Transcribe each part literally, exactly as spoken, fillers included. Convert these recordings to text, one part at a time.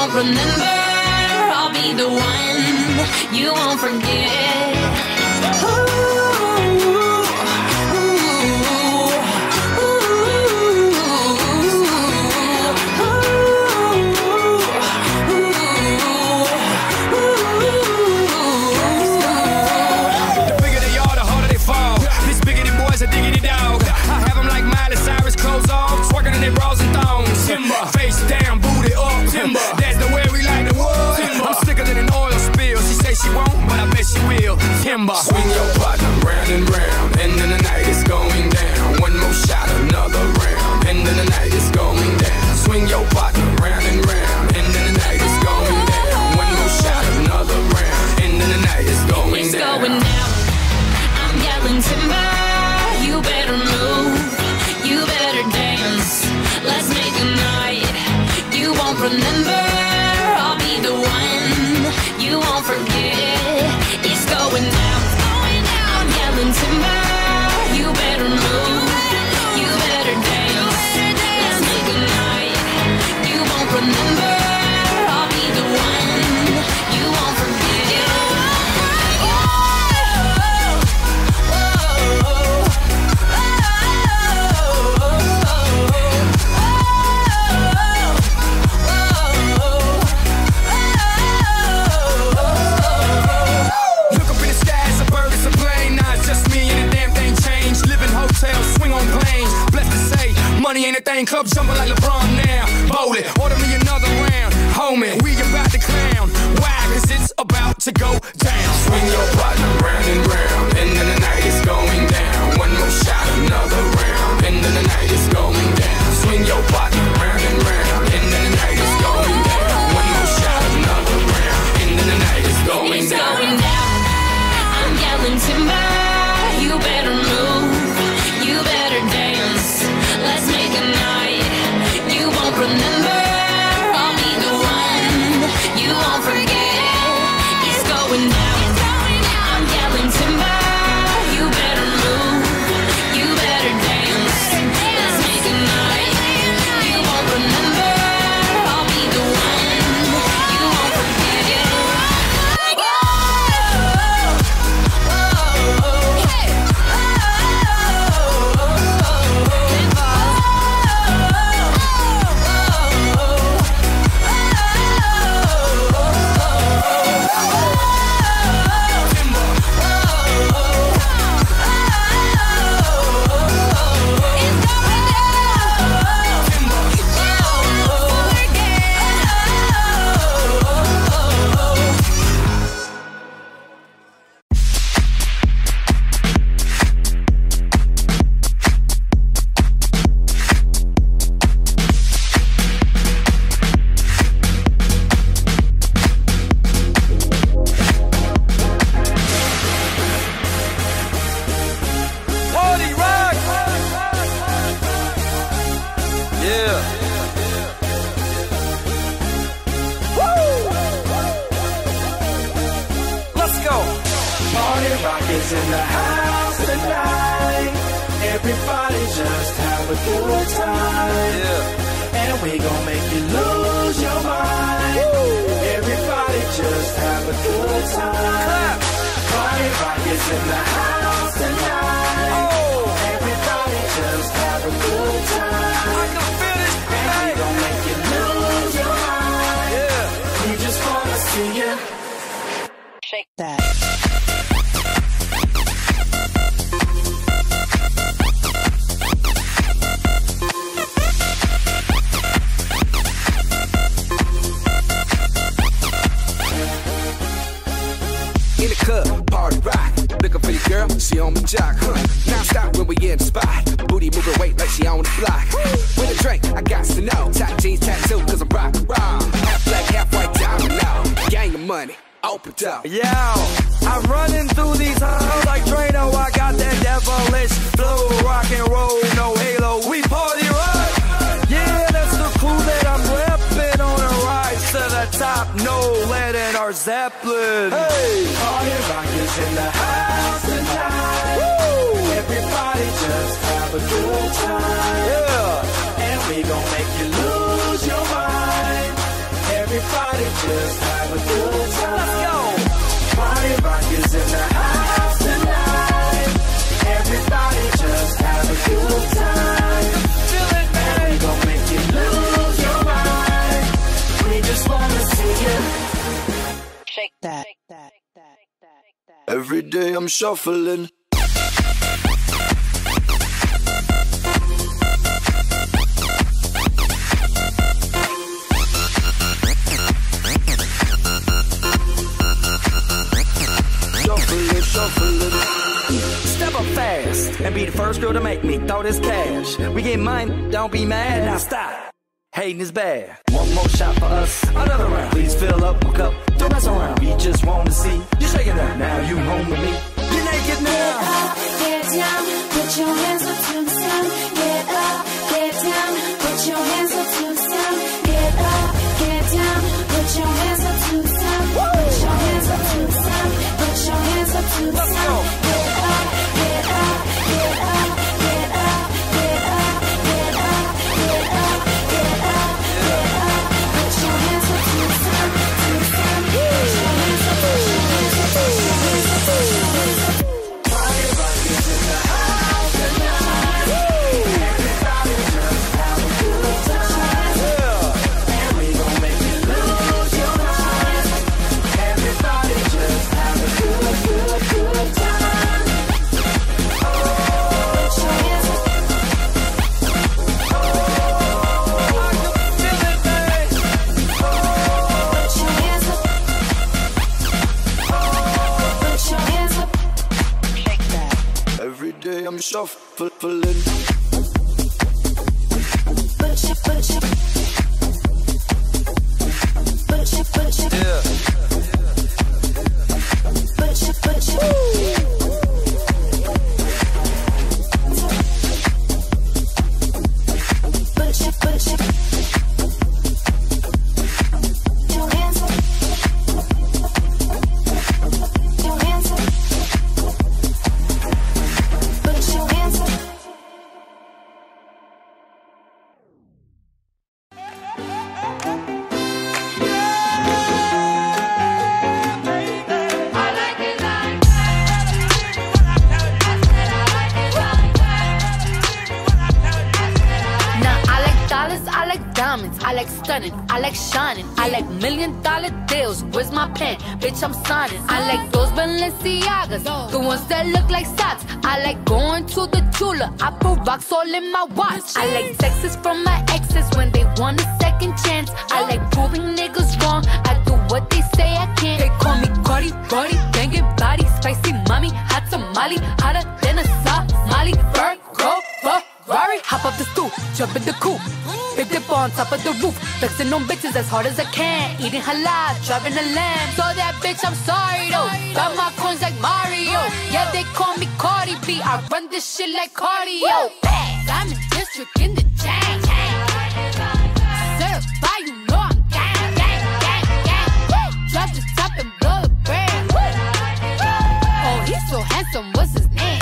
won't remember. I'll be the one you won't forget. Face down, booty up, timber. That's the way we like the wood. Timber. I'm sicker than an oil spill. She say she won't, but I bet she will. Timber. Swing your partner round and round, and then the night is going down. One more shot, another round, and then the night is going down. Swing your partner round and round, and then the night is going down. One more shot, another round, and then the night is going it's down. It's going down. I'm yelling timber. You better move. You better dance. Let's make a night you won't remember. I'll be the one you won't forget. It's going down, it's going down. I'm yelling timber. You better move. You better dance. Let's make a night you won't remember. I'll be the one you won't forget. Money ain't a thing, club jumping like LeBron now. Bowl it, order me another round. Homie, we about to clown. Why? Cause it's about to go down. Swing your partner round and round, and then the night is going down. One more shot, another round, and then the night is going down. Swing your partner round and round, and then the night is going down. One more shot, another round, and then the night is going it's down. Going down. I'm yelling timber. You better move. You better dance. Let's make a night you won't remember. I'll be the one you won't forget. It's going down, it's going down. I'm yelling timber. You better move. You better dance. Let's make a night you won't remember. I'll be the one you won't forget. In the house tonight, everybody just have a good time, yeah. And we gon' make you lose your mind. Woo. Everybody just have a good time. Party rock is in the house tonight. Oh. Everybody just have a good time. I can feel this, and we gon' make you lose your mind. Yeah. We just wanna see you shake that. In the club, party rock. Looking for your girl, she on the jock, huh? Now stop when we in the spot. Booty moving weight like she on the block. With a drink, I got to know. Tight jeans, tattoo, cause I'm rock raw. Half black, half white, diamond now. Gang of money, open up. Yeah, I'm running through these halls like Drano. I got that devilish flow, rock and roll, no halo. We party rock. Yeah, that's the crew that I'm repping on a rise to the top. No lead in our Zeppelin. Hey, party rock is in the house tonight. Woo! Everybody just have a good time. Yeah, and we gon' make you lose your mind. Everybody just have a good time. Let's go. Party rock is in the house tonight. Everybody just have a good time. Feel it, man. We gon' make you lose your mind. We just wanna see you shake that. that. Every day I'm shuffling. Shuffling, shuffling. Step up fast and be the first girl to make me throw this cash. We get mine, don't be mad. Now stop. Hating is bad. One more shot for us, another round. Please fill up my cup, don't mess around. We just wanna see you shaking up. Now you home with me. You're naked now. Get up, get down, put your hands up to the sound. Get up, get down, put your hands up to the sound. Get up, get down, put your hands up to the sound. Put your hands up to the sound. Put your hands up to the sound. Get up, get up, get up, get up, get up, get up, get up, get up, get up. Put your hands up to the sound, to the sound. Put your hands up, put your hands up, put your hands up, put your hands up. Party rock is in the house tonight. Everybody just have a good time. And we gon' make you lose your mind. Everybody just have a good, good, good time. Oh, Put your hands up. I can feel it, babe. Put your hands up. Put your hands up. Shake that. Every day I'm shuffling. Put your, put your. Put your, put your. Yeah. Put your, put your. Put your, put your. Your hands up. Your hands up. Put your hands up. Now I like dollars, I like diamonds, I like stunning, I like shining, I like million dollar deals. Where's my pen? Bitch, I'm signing. I like those Balenciagas, the ones that look like socks. I like going to the Tula, I put rocks all in my watch. I like texts from my exes when they want a second chance. I like proving niggas wrong, I do what they say I can't. They call me Cardi, Cardi, banging body, spicy mommy, hot tamale, hotter than a Somali. Virgo, Ferrari, hop up the stoop, jump in the coupe. Big dip on top of the roof, flexing on bitches as hard as I can. Eating halal, driving a lamb. So that bitch, I'm sorry though. Got my coins like Mario. Yeah, they call me Cardi B. I run this shit like cardio. I'm in district in the chain. Certified, you know I'm gang, gang, gang, gang. Drop the top and blow the brand. Oh, he's so handsome, what's his name?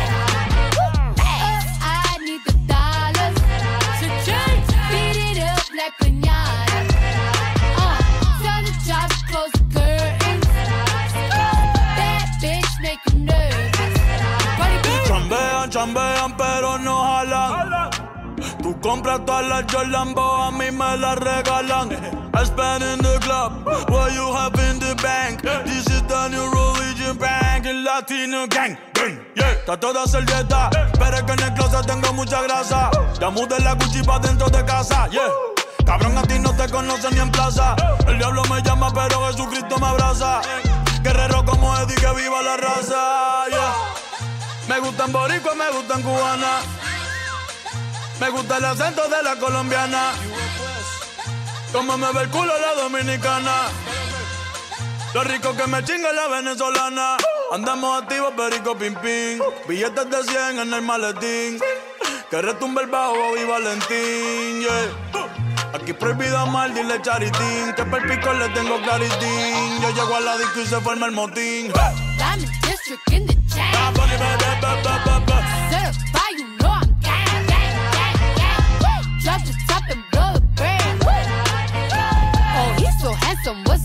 I need the dollars to change. Beat it up like pinata. Uh, tell the job to close the curtains. That bitch make you nervous. Cardi B. Chambean, chambean, pero no jalan. Tú compras todas las Jordan, a mí me las regalan. I spend in the club, what you have in the bank. This is the new religion bank, el Latino gang. Yeah, está toda servieta, pero es que en el closet tengo mucha grasa. Ya mudé la Gucci pa' dentro de casa, yeah. Cabrón, a ti no te conocen ni en plaza. El diablo me llama, pero Jesucristo me abraza. Guerrero como Eddie, que viva la raza, yeah. Me gustan boricua, me gustan cubana. Me gusta el acento de la colombiana. Como me ve el culo la dominicana. Lo rico que me chinga la venezolana. Andamos activos, perico, pim, pim. Billetes de cien en el maletín. Que retumbe el bajo, Bobby Valentín, yeah. Aquí prohibido amar, dile charitín. Que per pico le tengo claritín. Yo llego a la disco y se forma el motín. Diamond District in the chain. Certified, you know I'm gang, gang, gang, gang. Drop the top and blow the brand. Oh, he's so handsome, what's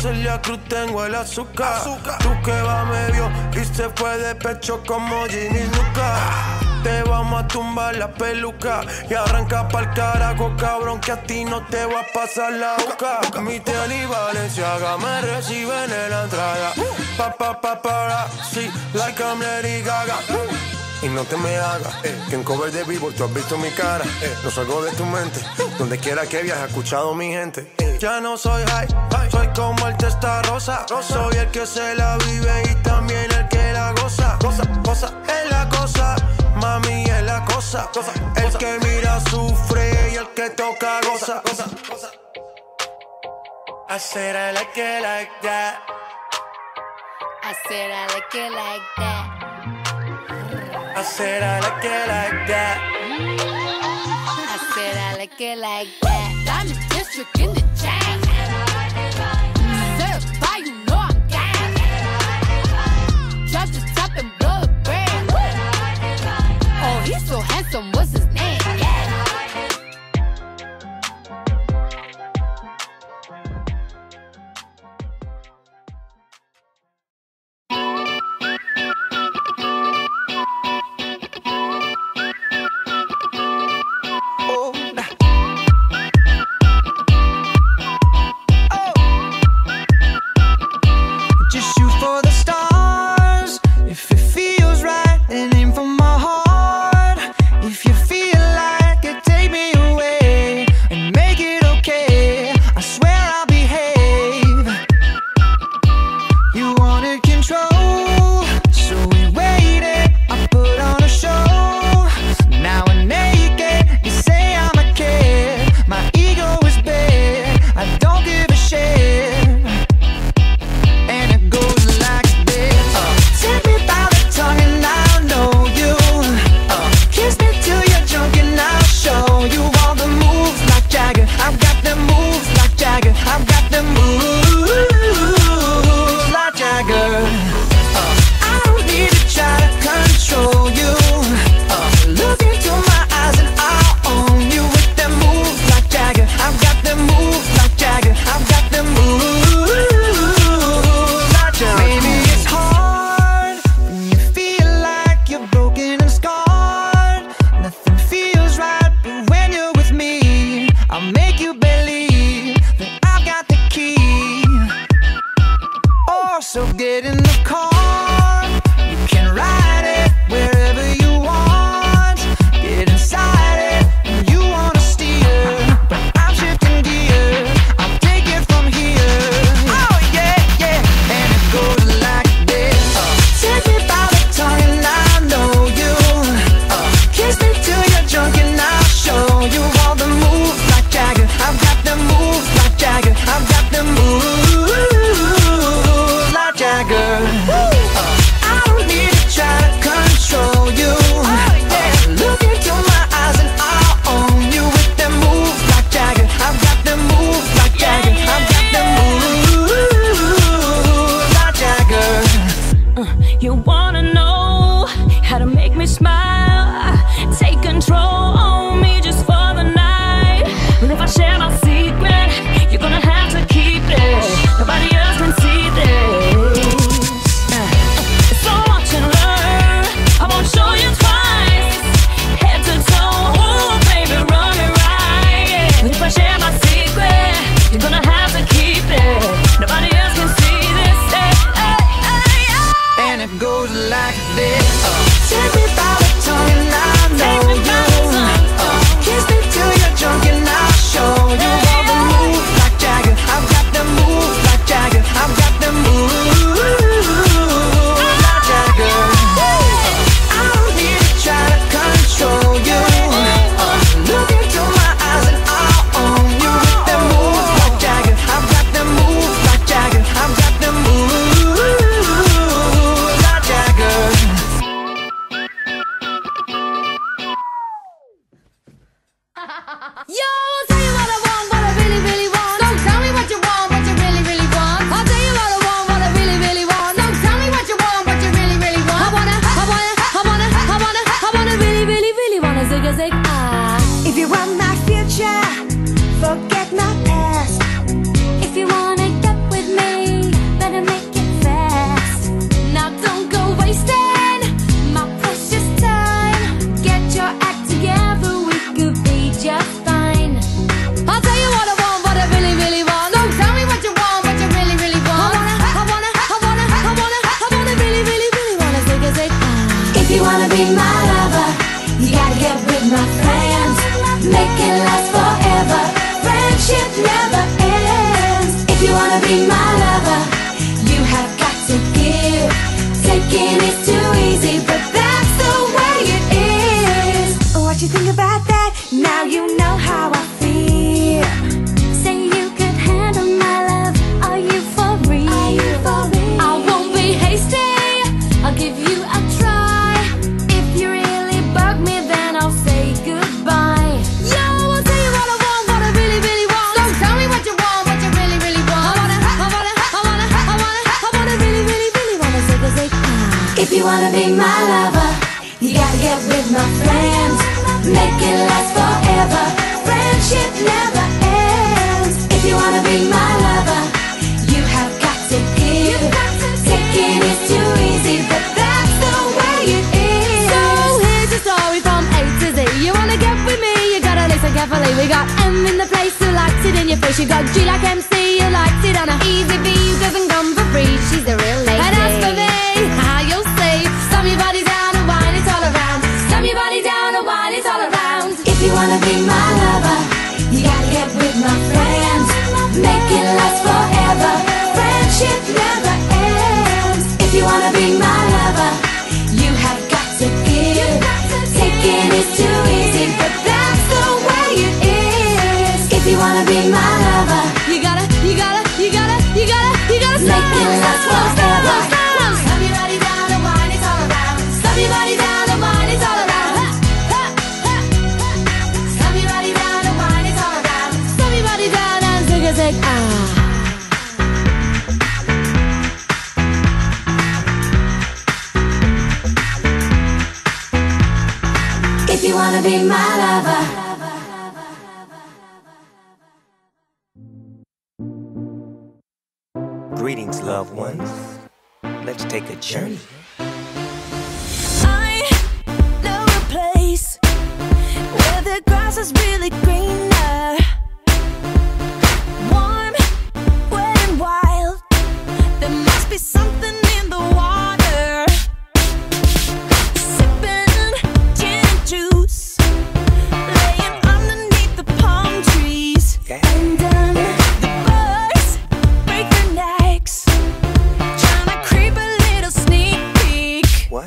Celia Cruz tengo el azúcar. azúcar. Tú que va medio y se fue de pecho como Ginny Luca. Te vamos a tumbar la peluca y arranca pa'l carajo, cabrón, que a ti no te va a pasar la boca. Mi tenis Balenciaga me reciben en la entrada. Pa pa pa para, sí, like I'm Lady Gaga. Y no te me hagas, eh, que en cover de Billboard tú has visto mi cara, eh, no salgo de tu mente, donde quiera que viajes, escuchado mi gente. Eh. Ya no soy high, soy como el testa rosa, soy el que se la vive y también el que la goza. Goza, goza, es la cosa, mami es la cosa, cosa el cosa. Que mira sufre y el que toca goza. Goza, goza. I said I like it like that. I said I like it like that. I said I like it like that. I said I like it like that. Diamond District in the chain. Certified, you know I'm gang. Drop the top and blow the brand. Oh, he's so handsome, what's his name? Yeah. Forget my past. If you wanna get with me, be my lover, you have got to give. Taking is too easy, but that's the way it is. What you think about that? Now you know how I feel. Say you could handle my love. Are you for real? Are you for real? I won't be hasty, I'll give you a try. If you really bug me, then I'll say goodbye. Yo, I'll tell you what I want, what I really, really want. So tell me what you want, what you really, really want. I wanna, I wanna, I wanna, I wanna, I wanna really, really, really wanna say, say, ah. If you wanna be my lover, you gotta get with my friends. Make it last forever. Friendship never ends. If you wanna be my lover, you have got to give. Taking is too easy, but that's the way it is. So here's the story from A to Z. You wanna get with me, you gotta listen carefully. We got M in the place who likes it in your face. You got G like M C, who likes it on a easy B, who doesn't come for free. She's a real lady. And as for me, how you'll say, slam your body down and wine it all around. Slam your body down and wine it all around. If you wanna be my lover, you gotta get with my friends. Make it last forever. Friendship never ends. If you wanna be my lover, you have got to give. Taking is too easy, but that's the way it is. If you wanna be my lover, You gotta, you gotta, you gotta, you gotta, you gotta make it last forever. Slam your body down and wine it all around. Slam your body down and wine it all around. Slam your body down and wine it all around. Slam your body down and take a sec. Ah. If you wanna be my lover. Greetings, loved ones. Let's take a journey. I know a place where the grass is really greener. Warm, wet and wild. There must be something in the water. Sipping gin and juice, laying underneath the palm trees. And then the birds break their necks, trying to creep a little sneak peek. What?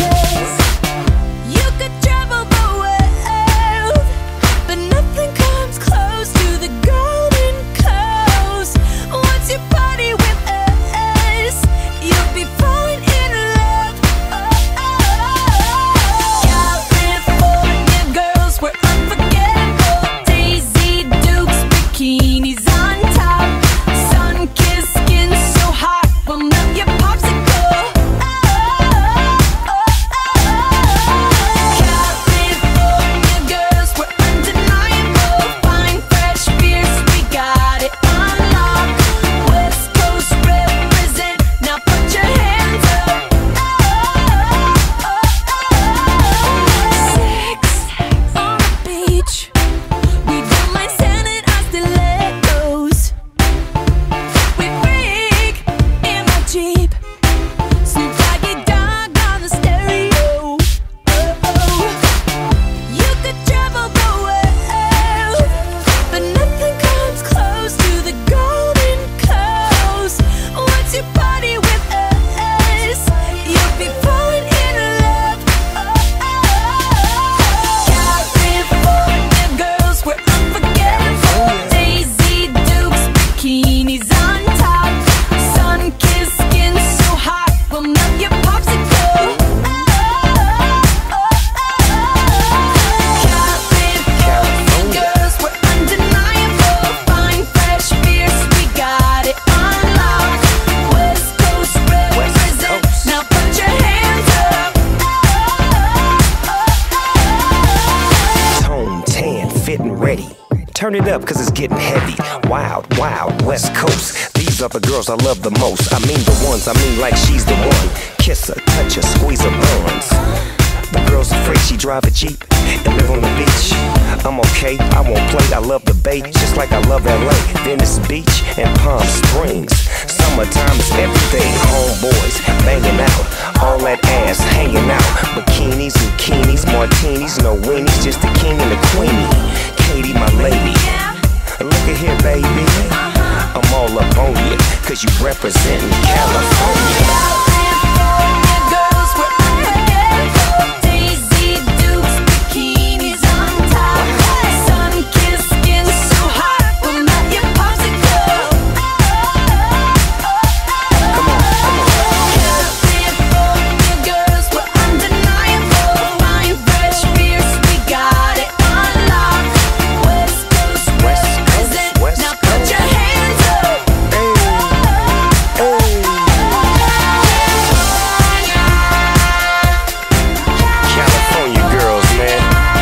You could travel the world, but nothing comes close to the Golden Coast. Once you party with us, you'll be falling in love. Oh, oh. California girls were unforgettable. Daisy Dukes, bikinis on top, sun-kissed skin so hot, will melt your popsicle. Oh, oh, oh. California girls were undeniable. Fine, fresh beers, we got it on lock. West Coast represent, now put your hands up. Oh, oh, oh. Sex on the beach, we don't mind standing on stilettos. We freak in my Jeep, Snoop Doggy Dogg on the stereo. Oh, oh. You could travel the world, but nothing comes close to the Golden Coast. Once you party with us, you'll be falling in love. Oh, oh. California girls were unforgettable. Daisy Dukes, bikinis on top, sun-kissed skin so hot, will melt your popsicle. Oh, oh, oh. California girls were undeniable. Fine, fresh beers, we got it on lock. West Coast represent, now put your hands up. Tone, tan, fit and ready. Turn it up, cause it's getting heavy. Wild, wild, West Coast. These are the girls I love the most. I mean the ones, I mean like she's the one. Kiss her, touch her, squeeze her buns. The girl's afraid she drive a Jeep and live on the beach. I'm okay, I won't play, I love the bay, just like I love L A, Venice Beach and Palm Springs. Summertime is everything, homeboys banging out, all that ass hanging out. Bikinis, zucchinis, martinis, no weenies, just the king and the queenie. Katie, my lady, look at here, baby, I'm all up on you. she representing California. Girls were unforgettable. Daisy Dukes, bikinis on top. Sun-kissed skin so hot, we'll melt your popsicle. Come on, come on. California girls were undeniable. Wine, fresh beers, we got it on lock. West Coast represent, now put your hands up. California girls, man.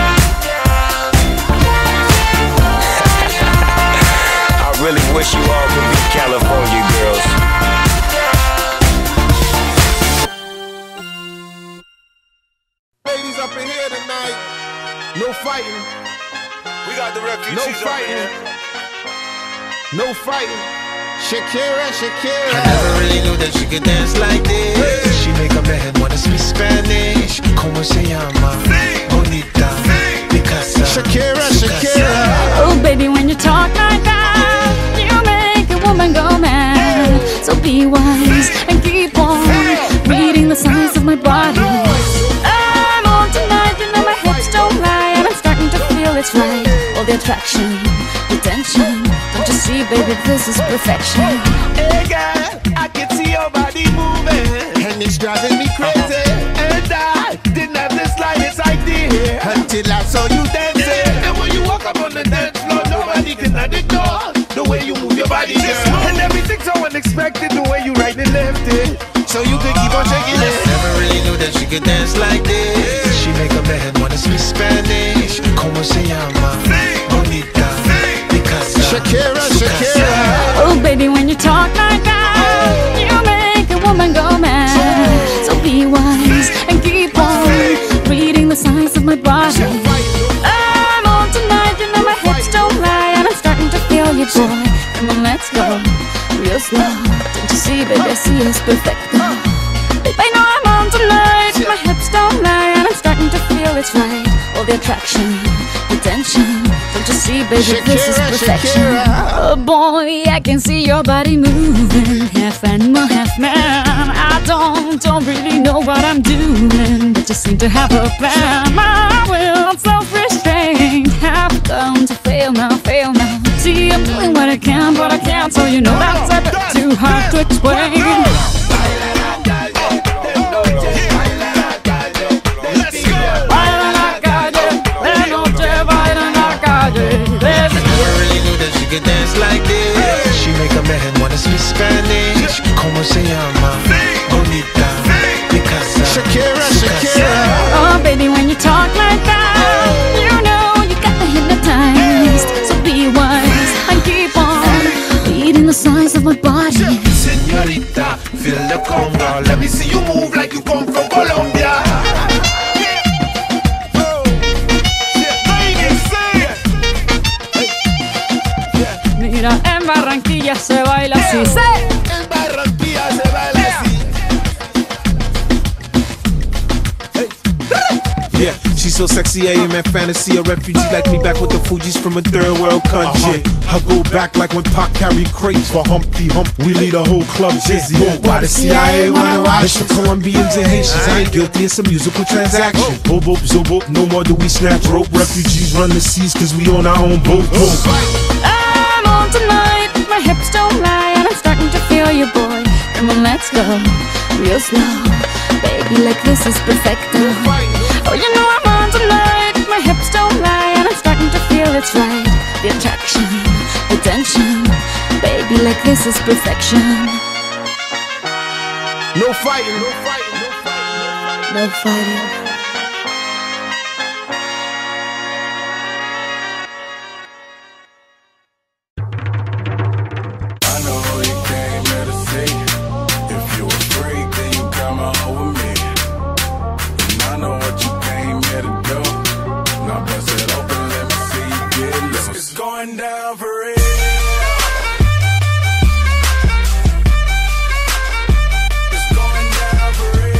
I really wish you all could be California girls. Ladies up in here tonight. No fighting. We got the refugees No up in fighting. here. No fighting. Shakira, Shakira. I never really knew that she could dance like this. She make a man wanna speak Spanish. Como se llama? Bonita. Picasa. Shakira, Shakira. Oh, baby, when you talk like that, you make a woman go mad. So be wise and keep on reading the signs of my body. I'm on tonight, you know my hips don't lie, and I'm starting to feel it's right. All the attraction, the tension. Don't you see, baby, this is perfection. Hey girl, I can see your body moving, and it's driving me crazy. And I didn't have the slightest idea until I saw you dancing. And when you walk up on the dance floor, nobody can ignore the way you move your body, girl. And everything's so unexpected, the way you right and left it, so you can keep on shaking it. Never really knew that she could dance like this. She make a man wanna speak Spanish. Como se llama? Bonita. Picasa. Shakira, Shakira. Oh, baby, when you talk like that, you make a woman go mad. So be wise and keep on reading the signs of my body. I'm on tonight, you know my hips don't lie, and I'm starting to feel you, boy. Come on, let's go real slow. Don't you see, baby, I see it's perfect. Babe, I know I'm on tonight, my hips don't lie, and I'm starting to feel it's right. All the attraction, the tension. Don't you see, baby, this is Shakira, perfection. Shakira. Oh boy, I can see your body moving, half animal, half man. I don't, don't really know what I'm doing, but just seem to have a plan. My will, self-restraint, have come to fail now, fail now. See, I'm doing what I can, but I can't, so you know that's a bit too hard to explain. Baila en la calle, de noche baila en la calle. Never really knew that she could dance like this. She make a man wanna speak Spanish. Como se llama? Bonita. Picasa. Shakira, Shakira. Oh, baby, when you talk like that, you know you got me hypnotized. So be wise and keep on reading the signs of my body. Señorita, feel the conga. Let me see you move like you come from Colombia. Mira, en Barranquilla se baila así. ¡Sí! En Barranquilla se baila así. Yeah, she's so sexy, I am in fantasy. A refugee like me back with the Fugees from a third world country. I go back like when Pac carried crates for Humpty Hump. We lead a whole club dizzy. Why the C I A wanna watch? It's for Colombians and Haitians. I ain't guilty, it's a musical transaction. Bobo, zobo, no more do we snatch rope. Refugees run the seas cause we on our own boat. I'm on tonight, my hips don't lie, and I'm starting to feel you, boy. Come on, let's go real slow. Baby, like this is perfecto. Oh, you know I'm on tonight, my hips don't lie, and I'm starting to feel it's right. The attraction, the tension. Baby, like this is perfection. No fighting, no fighting, no fighting, No fighting. Going down for real. It's going down for real.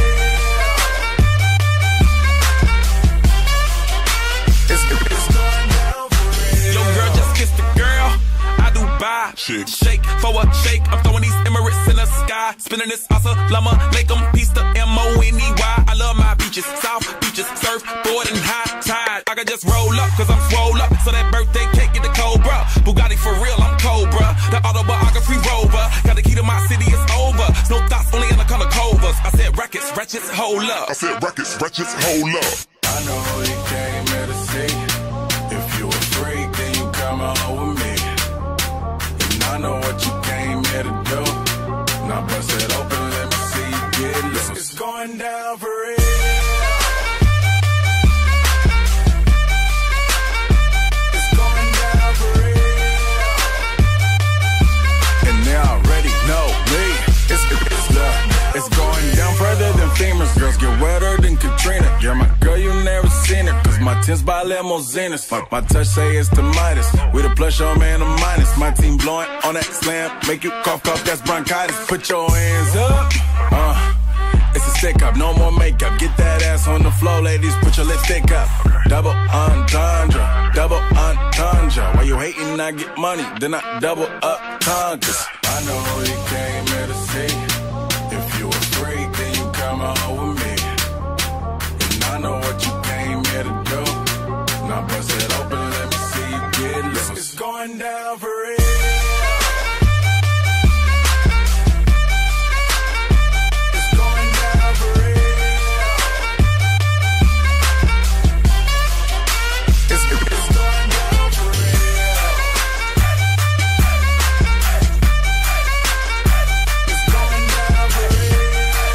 It's, it's going down for real. Yo, girl, just kiss the girl. I Dubai. chick. Shake for a shake, I'm throwing these Emirates in the sky. Spinning this assalamu alaikum, peace to M O N E Y. I love my beaches, south beaches, surfboard and high tide. I can just roll up, cause I'm swole up. So that birthday cake get the Cobra. Bugatti for real, I'm Cobra. The autobiography rover. Got the key to my city, it's over. No thoughts, only in the color covers. I said records, wretches, hold up. I said records, wretches, hold up. I know who you came here to see. If you a freak, then you come on with me. And I know what you came here to do. Now bust it open, let me see you get loose. It's going down for real. It's going down for real. And they already know me. It's, it's love. It's going down further than famous. Girls get wetter than Katrina. Yeah, my girl, you never seen it. Cause my tins by limousines. Fuck, my touch say it's the Midas. We the plus, your man, the minus. My team blowing on that slam. Make you cough, cough, that's bronchitis. Put your hands up. Uh, it's a stick up, no more makeup. Get that ass on the floor, ladies. Put your lipstick up. Double entendre, double entendre. While you hating, I get money. Then I double up conquers. I know who you came here to see. If you a freak, then you come on with me. And I know what you came here to do. Now bust it open, let me see you get loose. It's going down for real. It's going down for real. It's, it's going down for real. It's going down for real.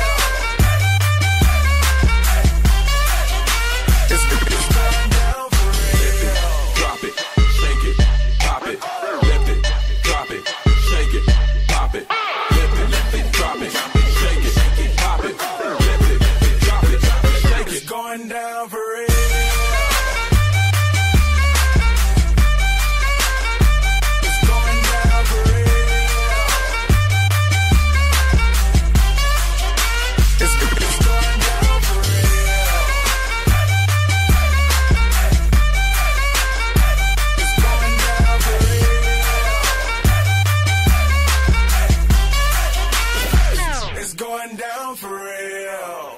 It's, it's going down for real. Drop it, shake it, pop it, lift it, drop it, shake it, pop it, lift it, lift it, drop it, shake it, pop it, lift it, drop it, shake it. It's going down for real. It's going down for real. It's, it's going down for real. It's going down for real. It's going down for real.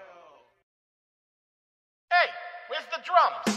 Hey, where's the drums?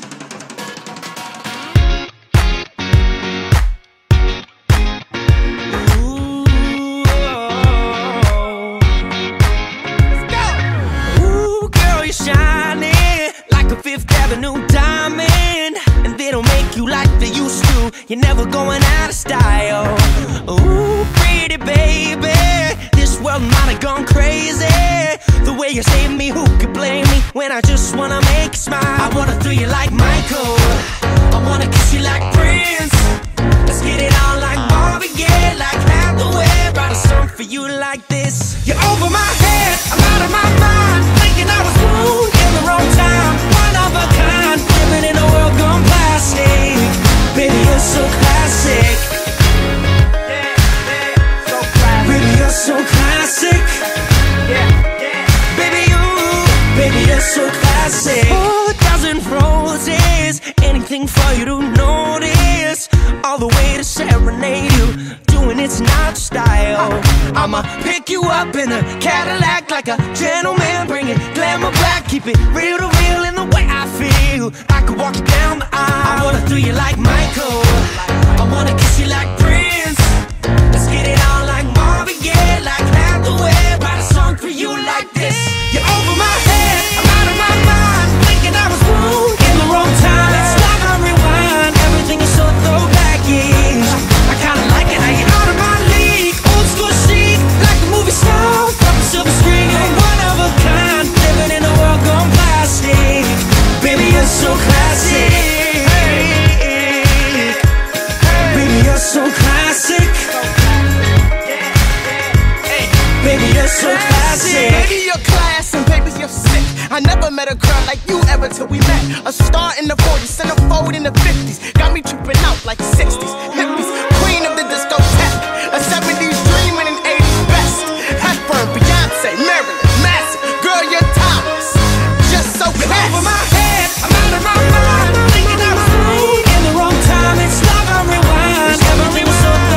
Ooh, girl, you're shining like a Fifth Avenue diamond, and they don't make you like they used to. You're never going out of style. Ooh, pretty baby, this world might have gone crazy. The way you save me, who could blame me when I just wanna make you smile? I wanna do you like Michael, I wanna kiss you like Prince. Let's get it on like Marvin Gaye, like Hathaway. Write a song for you like this. You're over my head, I'm out of my mind, thinking I was born in the wrong time. One of a kind, living in a world gone plastic. Baby, you're so classic. Baby, you're so classic. Baby, you, baby, you're so classic. Oh, a thousand roses, anything for you to notice. All the way to serenade you, doing it's not style. I'ma pick you up in a Cadillac like a gentleman, bring it glamour back, keep it real to real in the way I feel. I could walk you down the aisle. I wanna do you like Michael, I wanna kiss you like Prince. Let's get it on like Marvin Gaye, like Hathaway. Write a song for you like this. You're over my head, I'm out of my mind, thinking I was born in the wrong time. Let's stop and rewind, everything is so throwback-ish. I kinda like it how you're out of my league, old school chic, like the movie star from the silver screen. You're one of a kind, living in a world gone plastic. Baby, you're so classic. Baby, you're so classic. Baby, you're so classic. Baby, you're class and baby, you're sick. I never met a girl like you ever till we met. A star in the forties, centerfold in the fifties. Got me tripping out like sixties. Hippies, queen of the discotheque. A seventies dream and an eighties best. Hepburn, Beyonce, Marilyn, Massive. Girl, you're timeless. Just so classy. Over my head, I'm out of my mind, thinking I was wrong in the wrong time. It's love on rewind. Everything was so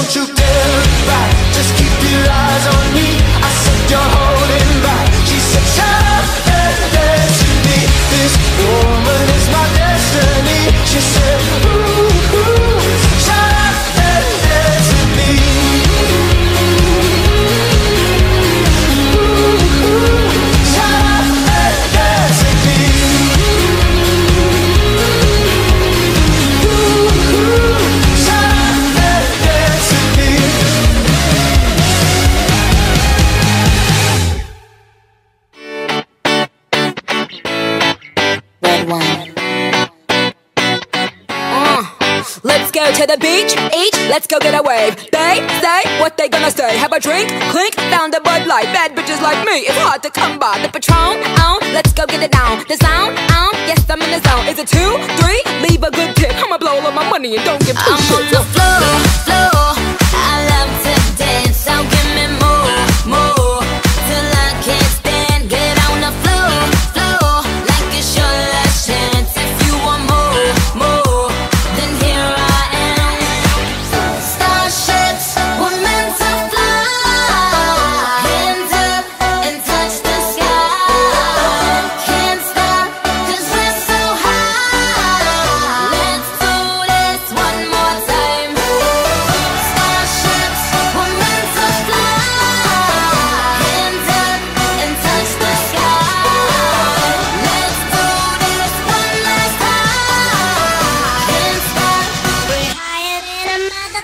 don't you dare look back, just keep your eyes on me. I said you're holding back. She said shut up and dance with me. This woman is my destiny. She said ooh, ooh, shut up and dance with me. Ooh, ooh, shut up and dance with me. Ooh, ooh, shut up and dance with me. Red wine. Uh, let's go to the beach, each, let's go get a wave. They say what they gonna say. Have a drink, clink, found a Bud Light. Bad bitches like me, it's hard to come by. The Patron, on, let's go get it down. The sound, on, yes I'm in the zone. Is it two, three? Leave a good tip. I'ma blow all my money and don't give two I'm shits. on the floor, floor. I love to dance, so give me more, more, till I can't stand. Get on the floor, floor, like it's your last chance. If you want more, more, then here I am. Starships were meant to fly. Hands up and touch the sky. Can't stop 'cause we're so high. Let's do this one more time. Starships were meant to fly. Hands up and touch the sky. Let's do this one last time. Can't stop. We're higher than a mother.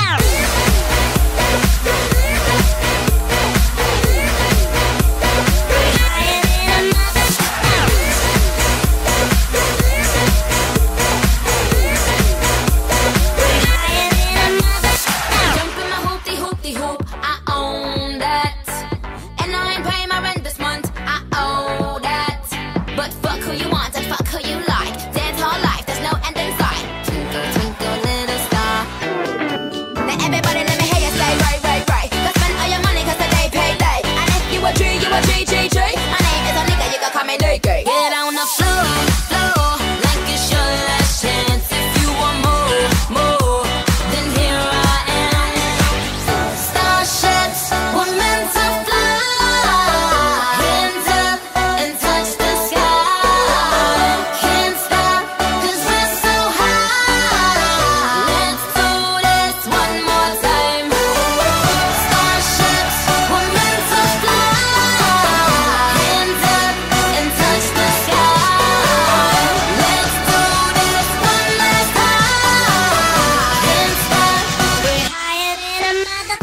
Jump in my hoopty hoopty hoop, I own that. And I ain't paying my rent this month, I owe that. But fuck who you want and fuck who you like. Dance all life, there's no end in sight. Twinkle, twinkle, little star. Now everybody let me hear you say right, right, right. Go spend all your money 'cause today payday. And if you a G, you a G, G, G. My name is a nigga, you can call me Nicky. Get on the floor, floor, like it's your last chance. If you want more, more, then here I am. Starships were meant to fly. Hands up and touch the sky. Can't stop 'cause we're so high. Let's do this one more time. Starships were meant to fly. Hands up and touch the sky. Let's do this one last time. Can't stop. We're higher than a mother.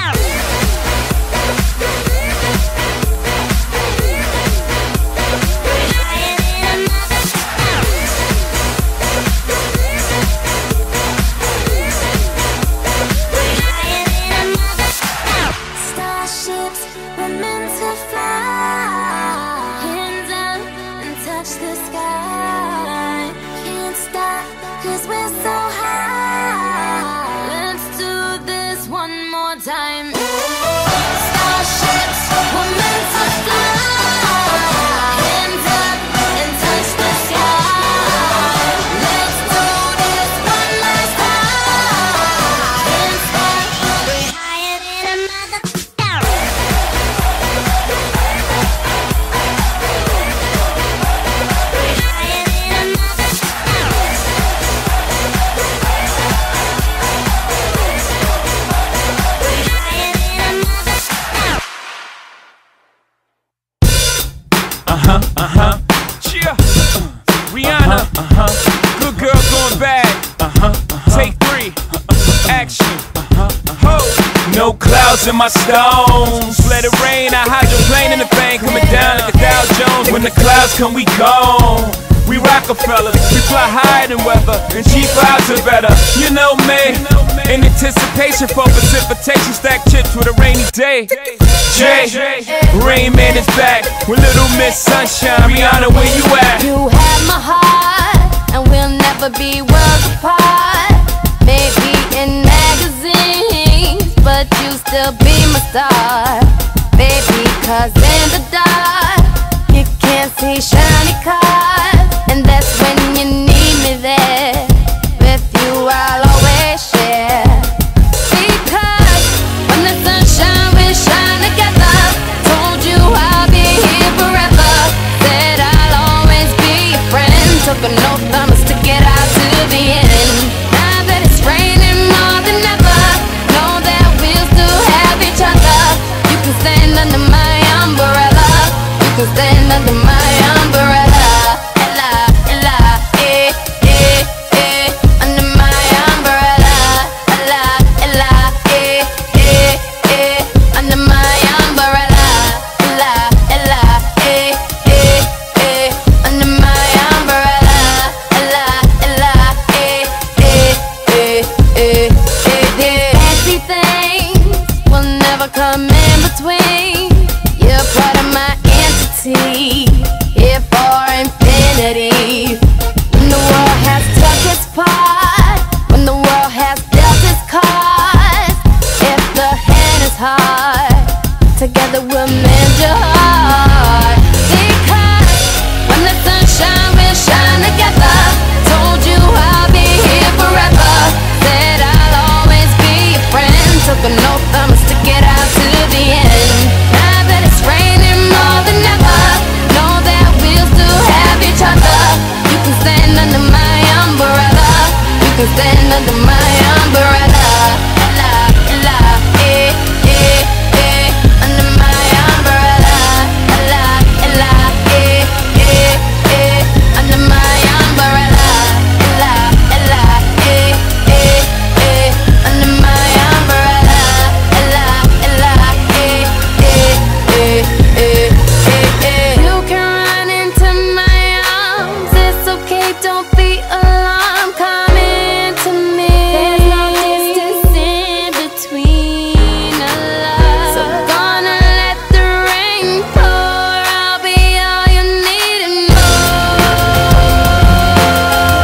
Starships were meant to fly. Hands up and touch the sky. Can't stop 'cause we're so high. Let's do this one more time. Starships were meant to fly. Hands up and touch the sky. Let's do this one last time. Can't stop. We're higher than a mother. Uh-huh, uh-huh. Cheer. Rihanna. Uh-huh. Good girl going bad. Uh-huh. Take three. Action. Ho. No clouds in my stones. Let it rain. I hydroplane in the bank. Coming down like a Dow Jones. When the clouds come, we gone. We Rockefeller, we fly higher than weather, and G fives are better. You know me, in anticipation for precipitation, stack chips with a rainy day. Jay, Rain Man is back with Little Miss Sunshine. Rihanna, where you at? You have my heart, and we'll never be worlds apart. Maybe in magazines, but you still be my star. Baby, 'cause in the dark, you can't see shiny cars. And that's when you need me there. With you I'll always share. Because will never come in between. You're part of my entity, here for infinity. When the world has took its part, when the world has dealt its cards, if the hand is hard, together we'll mend your heart. Because when the sun shines, we'll shine together. Told you I'll be here forever. Said I'll always be your friend. Took an oath, I'ma stick it out to the end. Now that it's raining more than ever, know that we'll still have each other. You can stand under my umbrella. You can stand under my umbrella. La, la, eh, eh, eh. Under my umbrella. La, la, eh, eh, eh. Under my umbrella. La, la, eh, eh, eh. Under my umbrella. La, la, eh, eh, eh, eh, eh, eh. You can run into my arms. It's okay, don't be alarmed. Come into me. There's no distance in between our love. So gonna let the rain pour. I'll be all you need and more.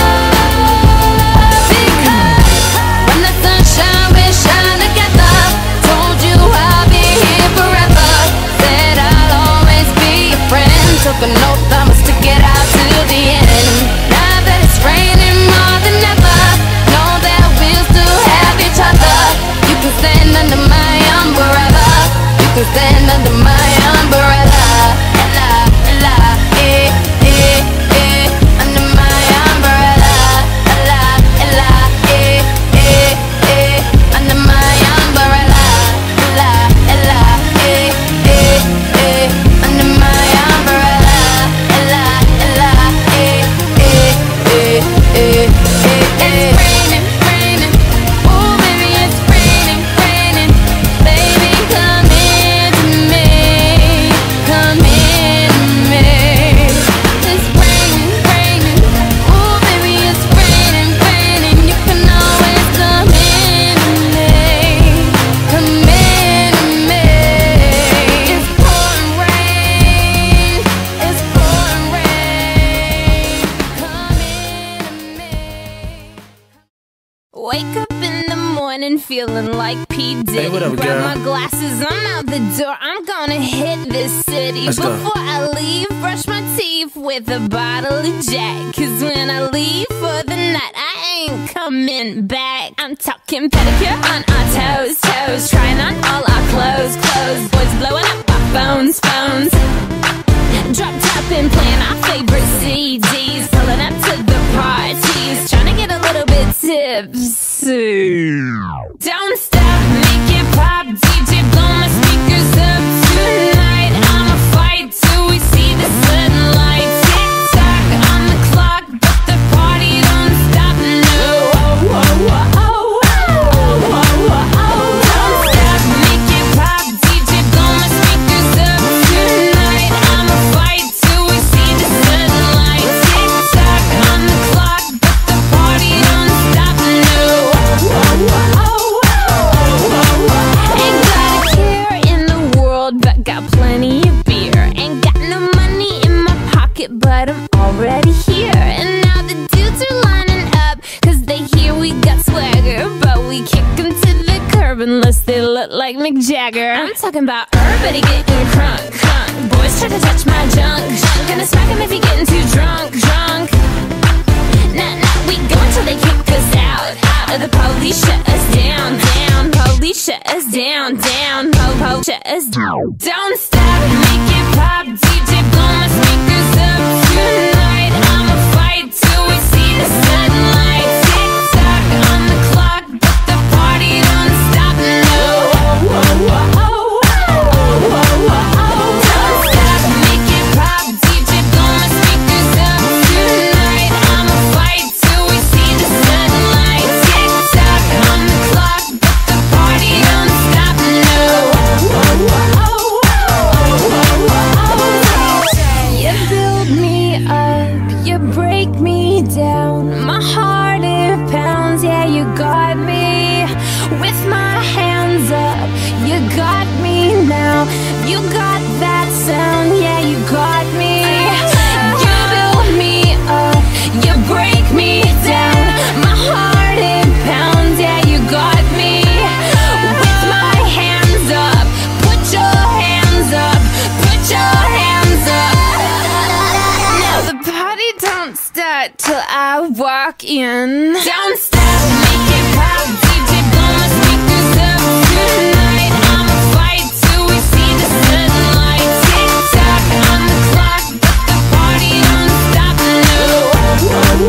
Because when the sun shines, we shine together. Told you I'll be here forever. Said I'll always be your friend. Took an oath, I'ma stick it out to the end. Now that it's raining more than ever, know that we'll still have each other. You can stand under my umbrella. You can stand under my umbrella. La, la, eh, eh, eh. Under my umbrella. La, la, eh, eh, eh. Under my umbrella. La, la, eh, eh, eh. Under my umbrella. La, la, eh, eh, eh, eh, eh, eh. It's raining, raining. Oh, baby, it's raining, raining. Baby, come into me. Come into me. It's raining, raining. Oh, baby, it's raining, raining. You can always come into me. Come into me. It's pouring rain. It's pouring rain. Come into me. Wake up in the morning feeling like P. Diddy. Hey, what up, Grab girl? my glasses, I'm out the door. I'm gonna hit this city. Let's go. Before I leave, brush my teeth with a bottle of Jack. Cause when I leave for the night, I ain't coming back. I'm talking pedicure on our toes, toes. Trying on all our clothes, clothes. Boys blowing up our phones, phones. Drop top and playing our favorite C Ds. Pulling up to the parties. Trying to get a little bit tipsy. Don't stop, make it pop. D J, blow my speakers up tonight. I'ma fight till we see the sunlight. Tick tock on the clock, but the party don't stop. No. Oh, oh, oh, oh, oh, oh, oh, oh. Don't stop, make it pop. D J, blow my speakers up tonight. I'ma fight till we see the sunlight. Tick tock on the clock, but the party don't stop. No. Oh, oh, oh, oh, oh, oh. Ain't got a care in the world, but got plenty of beer. Ain't got no money in my pocket, but I'm already here. And now the dudes are lining up, cause they hear we got swagger. But we kick them to the curb unless they look like Mick Jagger. I'm talking about everybody getting crunk, crunk. Boys try to touch my junk, junk. Gonna smack him if he getting too drunk, drunk. Nah, nah, we go until they kick us out, out. Or the police shut us down, down. Police shut us down, down. Po, po, shut us down. Don't stop, make it pop. D J, blow my speakers up tonight. I'ma fight till we see the sunlight. Tick tock on the clock, but the party don't stop. No. Oh, oh, oh, oh, oh, oh, oh, oh. Don't stop, make it pop. D J, blow my speakers up tonight. I'ma fight till we see the sunlight. Tick tock on the clock, but the party don't stop. No. Oh, oh, oh, oh, oh, oh, oh. walk in. Don't stop, make it pop. D J blow my speakers up tonight. I'ma fight till we see the sunlight. Tick tock on the clock, but the party don't stop. No. Don't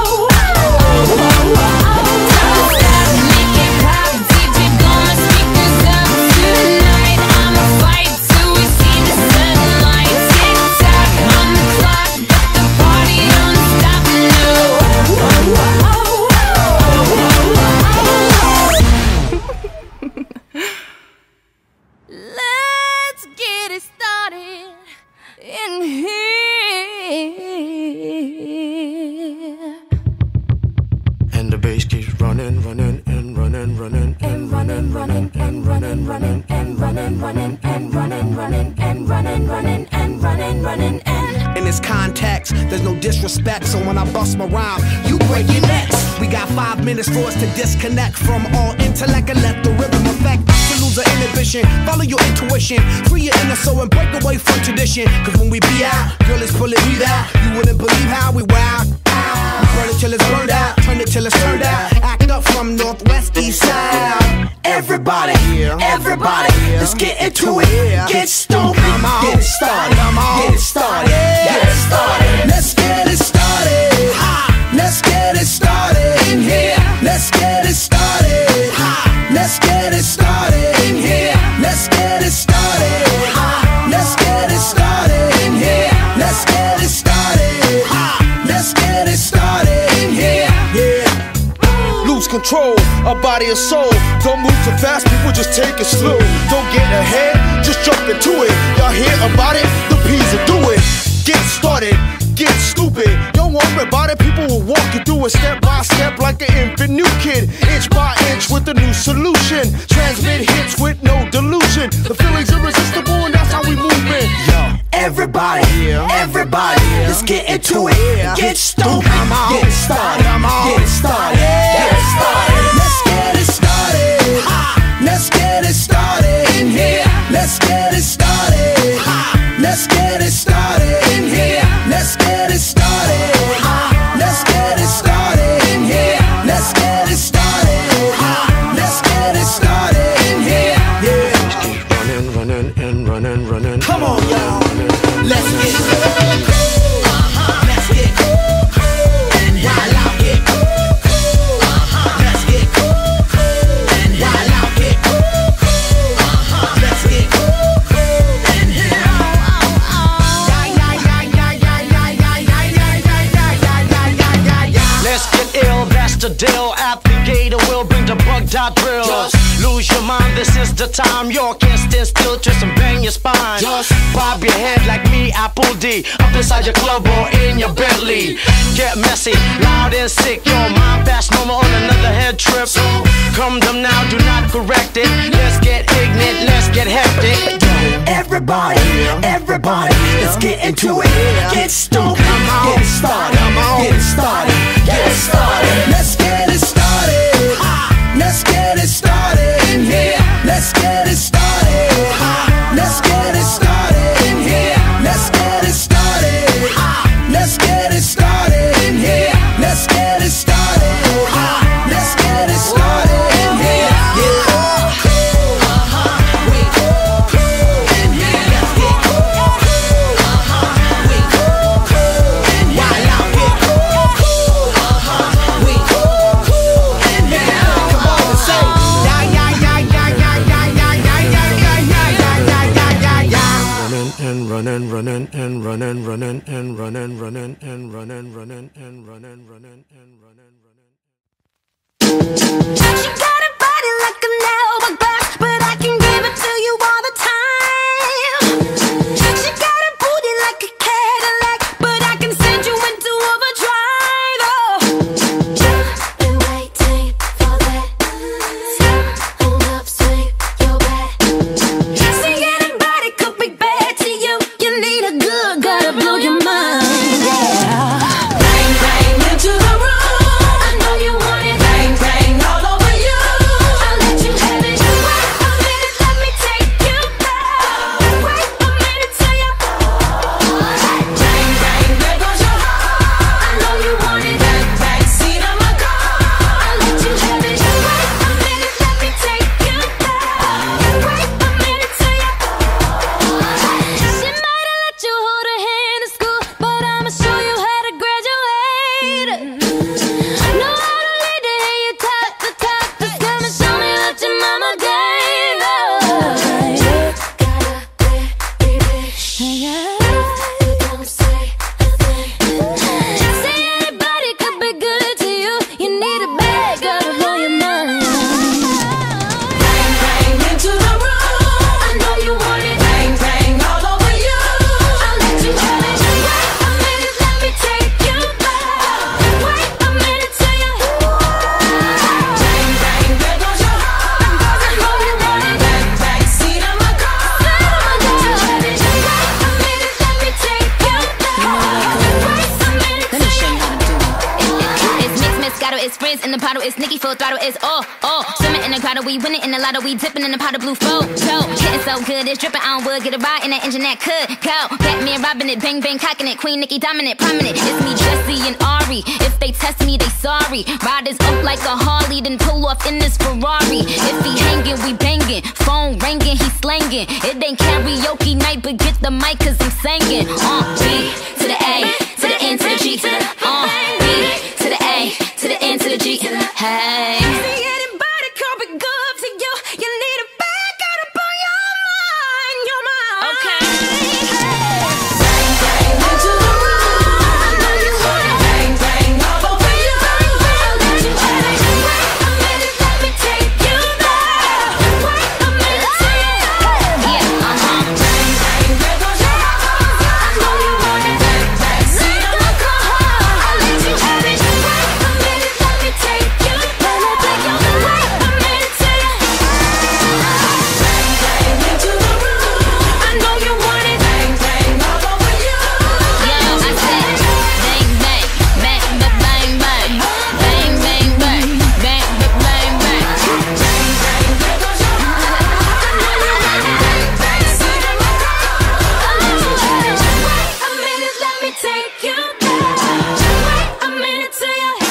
stop, make it pop. D J blow my speakers up tonight. I'ma fight till we see the sunlight. Tick tock on the clock, but the party don't stop. No. Let's get it started in here. And the bass keeps running, running, and running, running, and running, running, and running, running, and running, running, and running, running, and running, running, and running, running, and In this context, there's no disrespect, so when I bust my rhyme, you break your necks. We got five minutes for us to disconnect from all intellect and let the rhythm affect. To lose the inhibition, follow your intuition, free your inner soul and break away from tradition. Cause when we be out, girl, it's pulling me out. You wouldn't believe how we wow. We burn it till it's burned out, turn it till it's turned out. Act up from northwest, east side. Everybody, everybody, let's get into it. Get stupid, get it started, get it started, get it started. Let's get it started. Let's get it started in here. Let's get it started. Let's get it started in here. Let's get it started. Let's get it started in here. Let's get it started. Let's get it started in here. Yeah. Lose control, a body and soul. Don't move too fast, people just take it slow. Don't get ahead, just jump into it. Y'all hear about it? The P's will do it. Get started, get stupid. Don't worry about it, people will walk you through it step by step like an infant new kid. Inch by inch with a new solution. Transmit hits with no delusion. The feeling's irresistible and that's how we move it. Yo. Everybody, everybody, let's get into it. Get stupid, get it started, get it started, get it started. Let's get it started. Let's get it started in here. Let's get it started. Let's get it started in here. Let's get it started. Let's get it started in here. Let's get it started. Let's get it started in here. Yeah. running, running, and running, running. Come on, y'all. Let's get cool. Let's get cool. And while I get cool. Let's get cool. And while I get cool. Let's get cool. And Let's get ill, that's the deal. Applicator will bring the bug dot drill. Just lose your mind, this is the time. You can't stand still, twist and bang your spine. Just bob your head like me, Apple D. Up inside your club or in your Bentley. Get messy, loud and sick. Your mind fast, no more on another head trip. So come them now, do not correct it. Let's get ignorant, let's get hectic. everybody, everybody, let's get into it. Get stupid, get it started, get it started, get it started. Let's get it started. Let's get it started in here. Let's get it started. Let's get it started in here. Let's get it started. Let's get it started in here. Let's get it started. Let's get it started in here. Yeah. And running, running, and running, running, and running, running, and running, running, and running, running, and running, running. She got a body like an hourglass, but I can give it to you all the time. She got a booty like a Cadillac, but I can send you into overdrive. Oh, just been waiting for that. Hold up, swing your back. See, anybody could be bad to you. You need a good, gotta blow your mind. Yeah. Bang, bang into the room. I know you want it. Bang, bang all over you. bottle, it's Nicki full throttle, it's all, all. Swimming in the grotto, we winning in the lotto, we dipping in the pot of blue flow. So, getting so good, it's dripping on wood, get a ride in that engine that could go. Batman robbing it, bang bang cocking it, Queen Nicki dominant, prominent. It's me, Jesse and Ari. If they test me, they sorry. Riders up like a Harley, then pull off in this Ferrari. If he hanging, we banging. Phone ringing, he slanging. It ain't karaoke night, but get the mic cause I'm singing. Uh, B to the A, to the N to the G. Uh, B to the A, to the N to the G. Hey. See anybody come be good to you? You need a back out up on your mind, your mind. Okay. Bang bang into the room. I know you want it. Bang bang all over you. I'll let you have it. Wait a minute, let me take you there. Wait a minute, take it. Yeah, uh-huh. Bang bang, there goes your heart. I know you want it. Bang bang, see the look on her. I'll let you have it. Wait a minute, let me take you there. Take you there. Wait a minute, take it. Bang bang into the room. I know you want it. Bang bang all over you. Yo, I said bang bang, bang bang bang bang, bang bang bang, bang bang bang. Bang bang, there goes your heart. I know you want it. Bang bang, see the look on her. I'll let you have it. Wait a minute, let me take you there. Wait a minute, take it.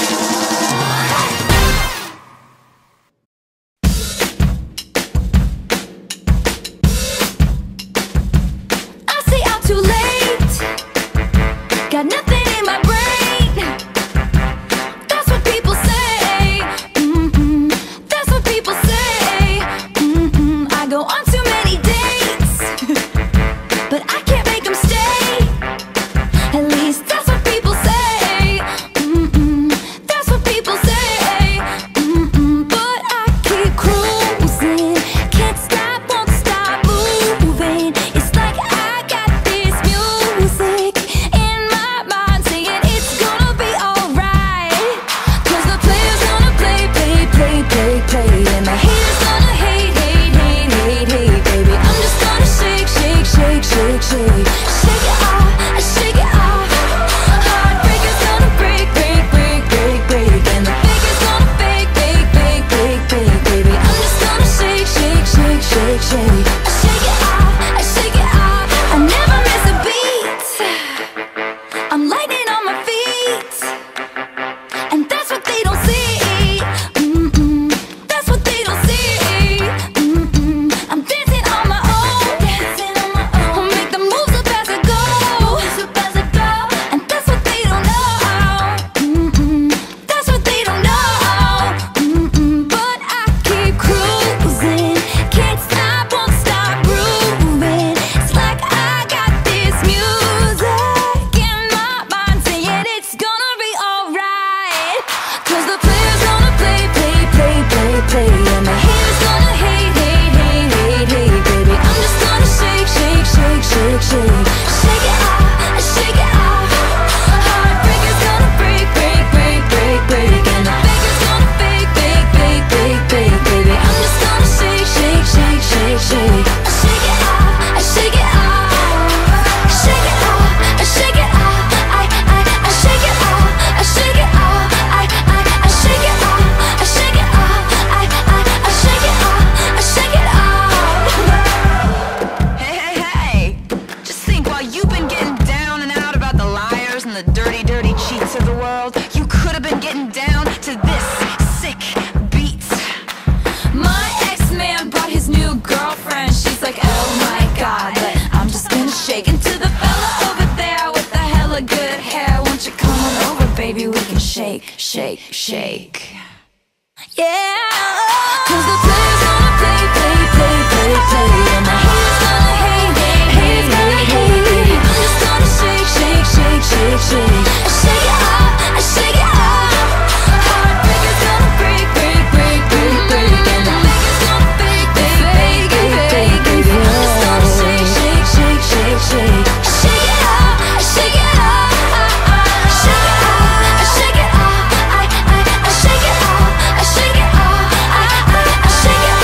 I stay out too late. Got nothing in my brain. That's what people say. Mm-mm. That's what people say. Mm-mm. I go on too many dates, but I can't make them stay. At least that's what people say. Mm-mm. That's what people say. Mm-mm. But I keep cruising. Can't stop, won't stop moving. It's like I got this music in my mind saying it's gonna be alright. Cause the player's gonna play, play, play, play, play. And the haters gonna hate, hate, hate, hate, hate, baby. I'm just gonna shake, shake, shake, shake, shake. Shake it off, shake it off. Heartbreaker's gonna break, break, break, break, break. And the faker's gonna fake, fake, fake, fake, fake, baby. I'm just gonna shake, shake, shake, shake, shake. I shake it off, I shake it off. I never miss a beat. I'm lightning on my feet, and that's what they don't see. Mm-mm. That's what they don't see. Mm-mm. I'm dancing on my own, dancing on my own. I'll make the moves up as I go, moves up as I go. And that's what they don't know. Mm-mm. That's what they don't know. Mm-mm. But I keep cruising, can't stop, won't stop grooving. It's like I got this music in my mind saying it's gonna be alright. Cause the player's gonna play, play, play, play, play. And the haters gonna hate, hate, hate, hate, hate, baby. I'm just gonna shake, shake, shake, shake, shake. Shake it off, shake it off. Heartbreaker's gonna break, break, break, break, break. And the faker's gonna fake, fake, fake, fake, fake, baby. I'm just gonna shake, shake, shake, shake, shake. I shake it off, I shake it off. Shake it off, I shake it off. I, I, I shake it off, I shake it off. I, I, I shake it off, I shake it off. I, I, I shake it off, I shake it off. Hey, hey, hey! Just think, while you've been getting down and out about the liars and the dirty, dirty cheats of the world, you could have been getting down to this sick beat. My ex-man brought his new girlfriend. She's like, oh my god, but I'm just gonna shake into the fella over there with the hella good hair. Won't you come on over, baby? We can shake, shake, shake. Yeah, cause the player's gonna play, play, play, play, play. And the haters gonna hate, hate, hate, hate, hate, hate. I'm just gonna shake, shake, shake, shake, shake. I shake it off, I shake it off. Heartbreaker's gonna break, break, break, break, break. And the faker's gonna fake, fake, fake, fake, fake, baby. I'm just gonna shake, shake, shake, shake, shake. I shake it off, I shake it off. Shake it off, I shake it off. I, I, I shake it off, I shake it off. I, I, I shake it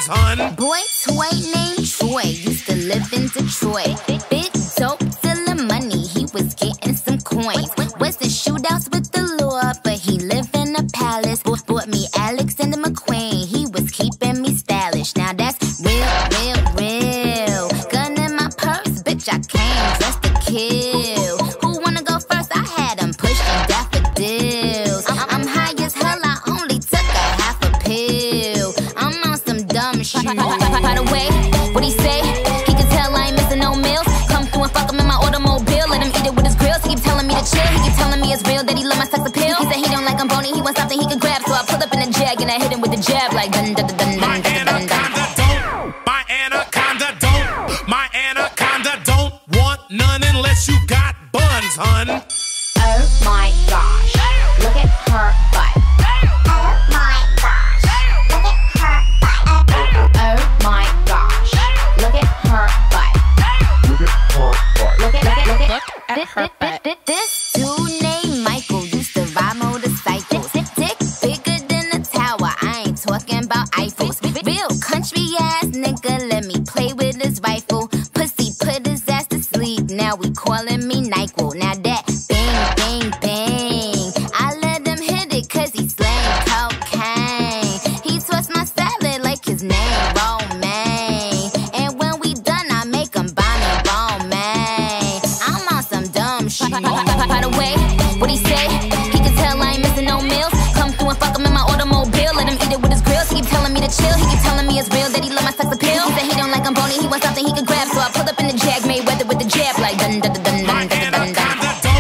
hun. Boy, toy named Troy used to live in Detroit. Big dope, stealing money, he was getting some coins. Was in shootouts with the law, but he lived in a palace. Bought, bought me Alexander McQueen, he was keeping me stylish. Now that's real, real, real. Gun in my purse, bitch, I came just to kill. Who wanna go first? I had them pushing daffodils. I'm high as hell, I only took a half a pill. I'm on some dumb shit. By the way, what he say? He can tell I ain't missing no meals. Come through and fuck him in my automobile. Let him eat it with his grills. He keep telling me to chill. He keep telling me it's real that he love my sex appeal. He said he don't like I'm bony. He wants something he can grab. So I pull up in a jag and I hit him with the jab like dun dun dun dun dun dun dun dun. My anaconda don't, my anaconda don't want none unless you got buns, hun. Oh my gosh, look at her butt. Oh my gosh, look at her butt. Oh my gosh, look at her butt. Look at her butt. Look at, look at, look at, look at her butt. This dude named Michael used to ride motorcycles. Dick bigger than a tower. I ain't talking about Eiffels. Real country ass nigga, let me play with his rifle. Pussy put his ass to sleep. Now we calling me NyQuil. Now that bang, bang, bang. I let him hit it cause he slang cocaine. He twists my salad like his name Romaine. And when we done, I make him buy me Romaine. I'm on some dumb shit. By the way, what he say? He can tell I ain't missing no meals. Come through and fuck him in my automobile. Let him eat it with his grills. He keep telling me to chill. He keep telling me it's real that he love my sex appeal. He said he don't like I'm bony. He wants something he can grab. So I pull up in the jag, made weather with the jab like dun dun dun dun dun dun dun dun.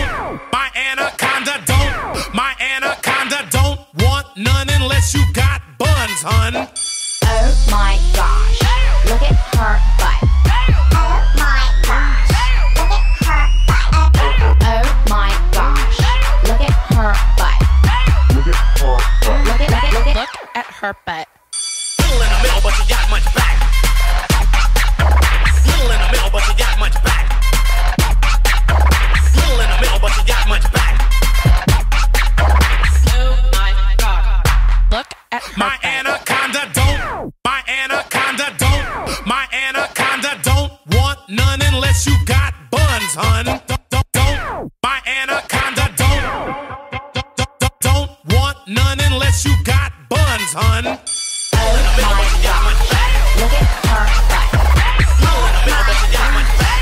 My anaconda don't, my anaconda don't want none unless you got buns, hun. Oh my gosh, look at her butt. Oh my gosh, look at her butt. Oh my gosh, look at her butt. Look at her butt. Look at, look at, look at, look at her butt. Little in the middle, but you got much back. Little in the middle, but you got much back. Little in the middle, but you got much back. Oh my god, look at her My anaconda don't, my anaconda don't, my anaconda don't want none unless you got buns, hun. Don't, don't, don't. My anaconda don't, don't, don't, don't, don't want none unless you got buns, hun. Oh my god, look at her butt. Oh my god,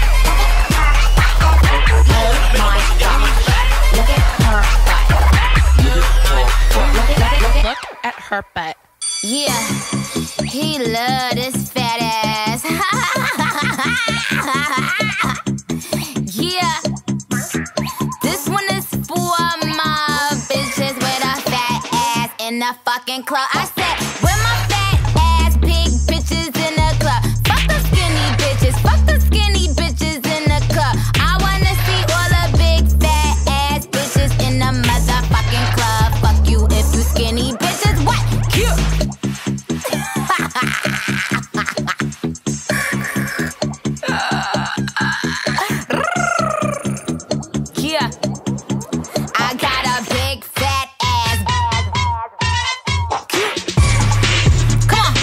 look at her butt. Look at her butt. Yeah, he love this fat ass. Yeah, this one is for my bitches with a fat ass in the fucking club. I said, where my fat ass big bitches in the club? Fuck the skinny bitches, fuck the skinny bitches in the club. I wanna see all the big fat ass bitches in the motherfucking club. Fuck you if you skinny bitches. What? Cute. Yeah, I got a big fat ass. Come on.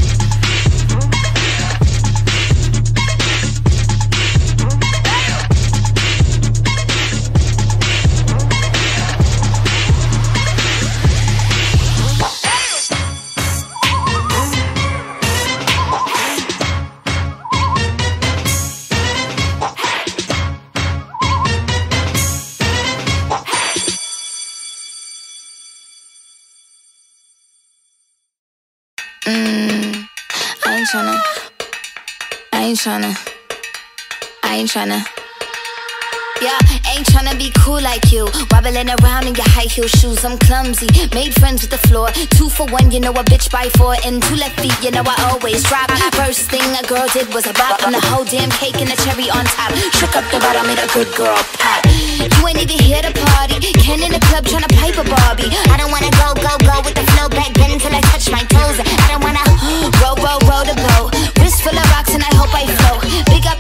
Mm, I ain't tryna, I ain't tryna, I ain't tryna. Yeah, ain't tryna be cool like you. Wobbling around in your high heel shoes, I'm clumsy. Made friends with the floor. Two for one, you know a bitch by four. And two left feet, you know I always drop. First thing a girl did was a bop. And the whole damn cake and the cherry on top. Shook up the bottom, made a good girl pop. You ain't even here to party. Ken in the club tryna pipe a Barbie. I don't wanna go, go, go with the flow back then until I touch my toes. I don't wanna roll, roll, roll the boat. Wrist full of rocks and I hope I float. Big up yourself,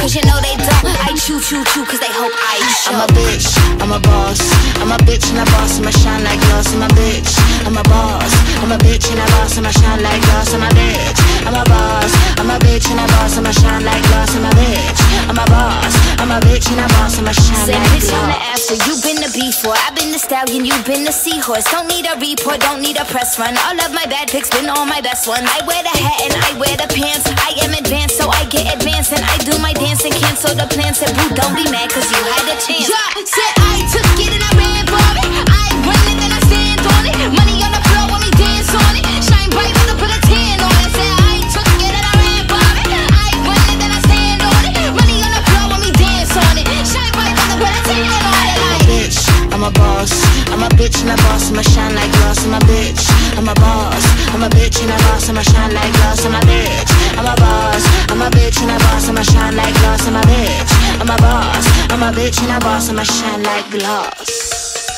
cause you know they don't. I choo choo choo cause they hope I show. I'm a bitch, I'm a boss. I'm a bitch and a boss, I'ma shine like glass. I'm a bitch, I'm a boss. I'm a bitch and a boss, I'ma shine like glass. I'm a bitch, I'm a boss. I'm a bitch and a boss, I'ma shine like glass. I'm a bitch, I'm a boss. I'm a bitch and a boss, I'ma shine Say like bitch on the glass. after, you been the before. I've been the stallion, you been the seahorse. Don't need a report, don't need a press run. All of my bad pics been all my best ones. I wear the hat and I wear the pants. I am advanced, so I get advanced. And I do my dance and cancel the plans. Said boo, don't be mad cause you had a chance. Yeah, said I took it and I ran for it. I run it and I stand on it. Money on the floor when we dance on it. Shine bright when I put a tan on it. Said I took it and I ran for it. I run it and I stand on it. Money on the floor when we dance on it. Shine bright when I put a tan on it. I'm a bitch, I'm a boss. I'm a bitch and a boss, I'ma shine like glass. I'm a bitch, I'm a boss. I'm a bitch and a boss, I'ma shine like glass. I'm a bitch, I'm a boss. I'm a bitch and a boss, I'ma shine like glass. I'm a bitch, I'm a boss. I'm a bitch and a boss, I'ma shine like glass.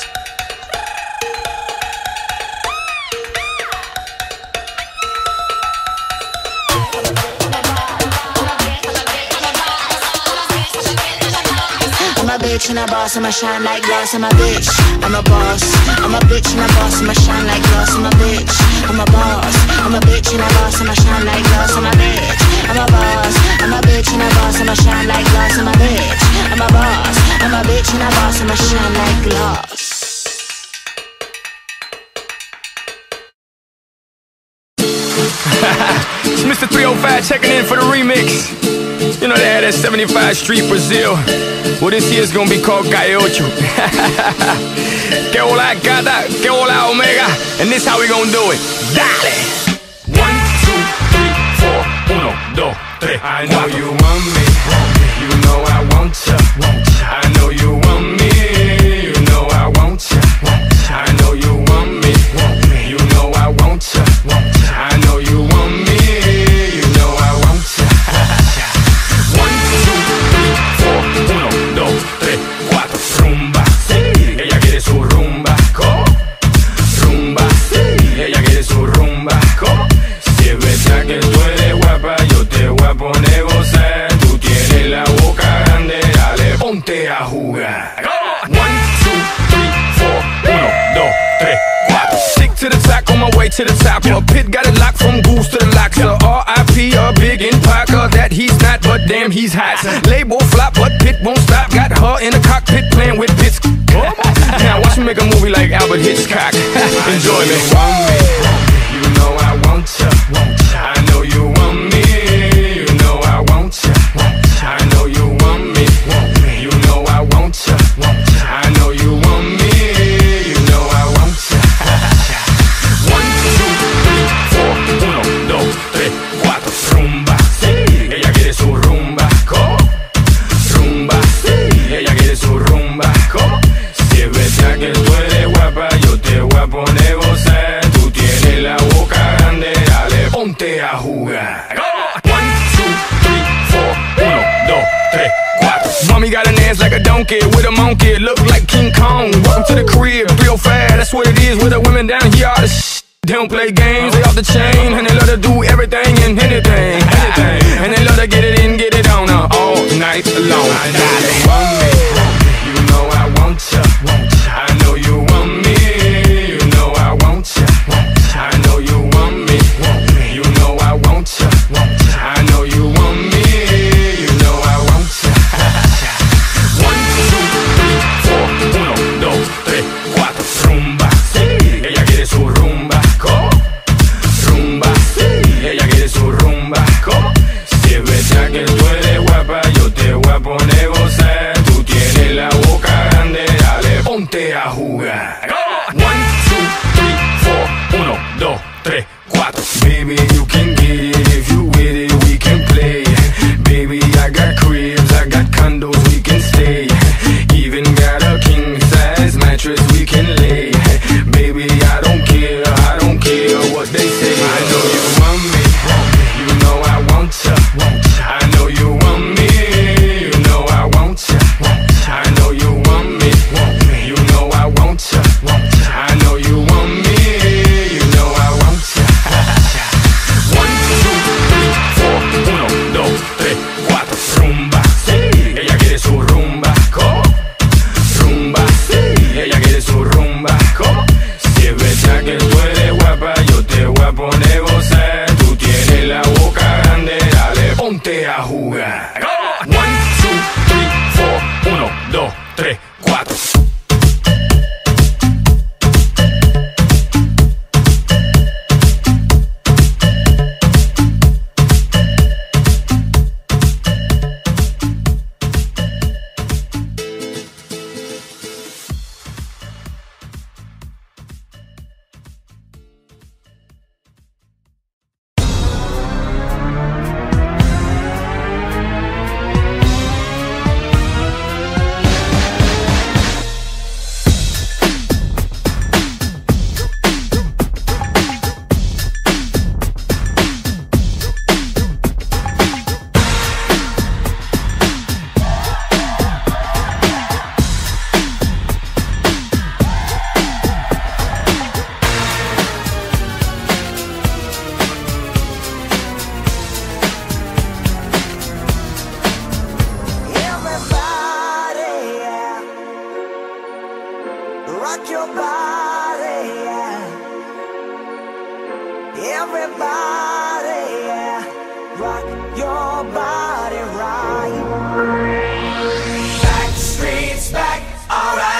I'm a bitch and a boss, I'ma shine like glass. I'm a bitch, I'm a boss. I'm a bitch and a boss, I'ma shine like glass. I'm a bitch, I'm a boss. I'm a bitch and a boss, I'ma shine like glass. I'm a bitch, I'm a boss. I'm a bitch and a boss, I'ma shine like glass. I'm a bitch, I'm a boss. I'm a bitch and a boss, I'ma shine like glass. It's Mister three oh five checking in for the remix. You know they had that seventy-five Street Brazil. Well, this year's gonna be called Calle Ocho. Que hola gata, que hola omega. And this how we gonna do it. Dale! One, two, three, four, uno, dos, tres. I know you want me. You know I want ya. I know you want me. You know I want ya. I know you want me. You know I want ya. I know you want me. You know I want ya. One, two, three, four, uno, dos, tres, cuatro. Rumba, sí. Ella quiere su rumba. ¿Cómo? Rumba, sí. Ella quiere su rumba. ¿Cómo? Si es verdad que tú eres guapa, yo te voy a poner gozar. Tú tienes la boca grande, dale, ponte a jugar. One, two, three, four, uno, dos, tres, cuatro. Stick to the top, on my way to the top. A pit got it locked from goose to the locks. A R I P, a big in Parker, that he's not, but damn he's hot. Label flop, but Pit won't stop. Got her in the cockpit playing with bits. Now watch me make a movie like Albert Hitchcock. Enjoy me. You know I want ya. I know you want me. You know I want ya. I know you want me. You know I want ya. I know you want me. You know I want ya. One, two, three, four, uno, dos, tres, cuatro. Rumba, sí. Ella quiere su rumba. ¿Cómo? Rumba, sí. Ella quiere su rumba. ¿Cómo? Si es verdad que tú eres guapa, yo te voy a poner gozar. Tú tienes la boca grande, dale, ponte a jugar. One, two, three, four, uno, dos, tres, cuatro. Mommy got an ass like a donkey with a monkey, look like King Kong. Welcome to the crib, three oh five, that's what it is with the women down here. All the sh they don't play games, they off the chain, and they love to do everything and anything, anything. And they love to get it in, get it on uh, all night long. I know you want me, you know I want ya. I know you want me, you know I want ya. I know you want me, you know I want ya. I know you want me, you know I want ya. One, two, three, four, uno, dos, tres, cuatro. Rumba, sí, ella quiere su rumba. ¿Cómo? Rumba, sí, ella quiere su rumba. ¿Cómo? Si es verdad que tú eres guapa, yo te voy a poner gozar. Tú tienes rock your body, yeah. Everybody, yeah. Rock your body right. Back streets back, alright.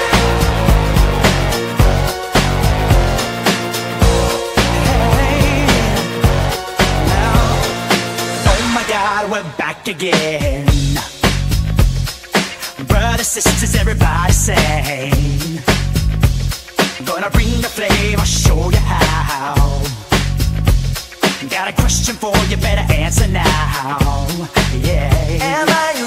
We're back again. Brothers, sisters, everybody sing. Gonna bring the flame, I'll show you how. Got a question for you, better answer now. Yeah. Am I